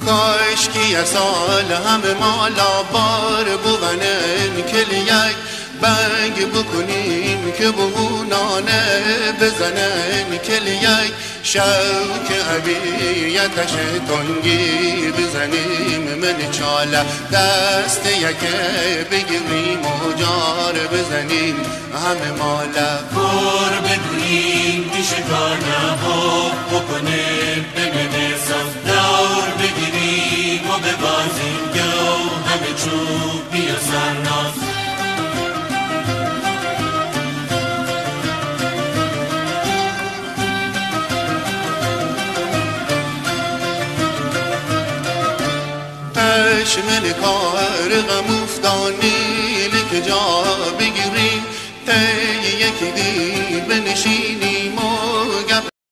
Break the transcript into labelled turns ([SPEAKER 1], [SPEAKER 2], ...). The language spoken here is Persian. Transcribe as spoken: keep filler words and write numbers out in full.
[SPEAKER 1] کاش که یه سال همه مالا بار بونن کل یک بنگ بکنیم که بهونانه بزنن کل یک شوک عبیتش تنگی بزنیم من چاله دست یکه بگیریم و جار بزنیم همه ماله
[SPEAKER 2] کور بدونیم دیشگانه ها بکنیم بنویسم دور بگیریم و ببازیم گو همه چوب بیا سرناز
[SPEAKER 1] من کار غم افتانی که جا بگیریم تی یکی دی بنشینیم